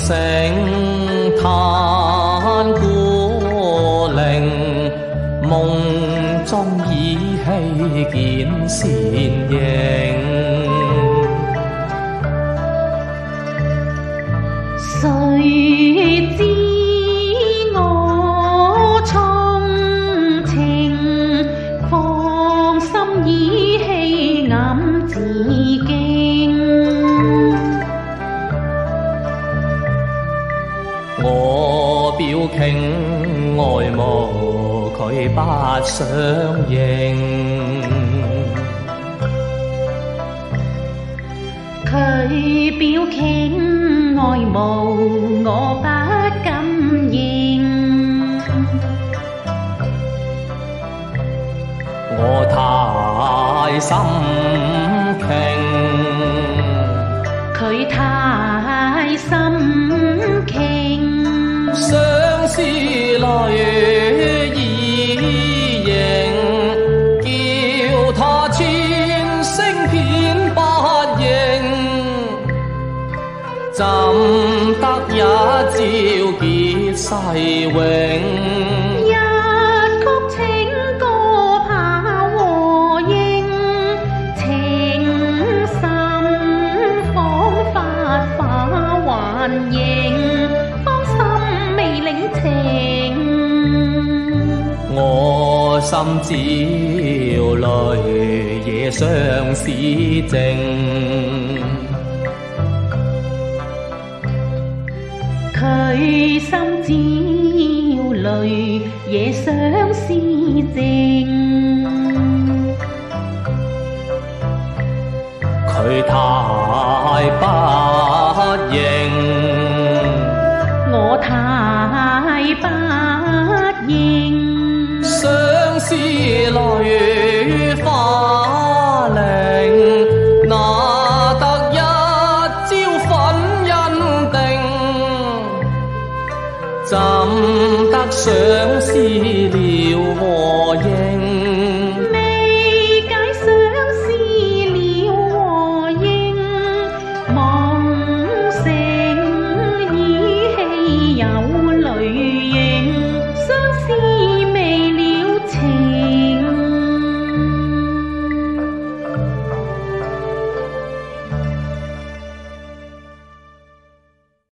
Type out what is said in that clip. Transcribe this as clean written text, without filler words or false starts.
成嘆故陵，夢中依稀見倩影。 誰知我衷情，芳心依稀暗自驚。 我表傾愛慕佢不相應， 佢表傾愛慕我不敢認， 我太心傾， 佢太心傾， 相思淚已凝，叫他千聲遍不應，怎得一朝結世永？ 一曲清歌怕和應，情深彷彿化幻影，芳心未領情。 我心照淚，夜相思靜。 佢心照淚，夜相思靜。 佢太不認， 我太不認。 相思淚化零，哪得一朝粉印定？怎得相思了和應？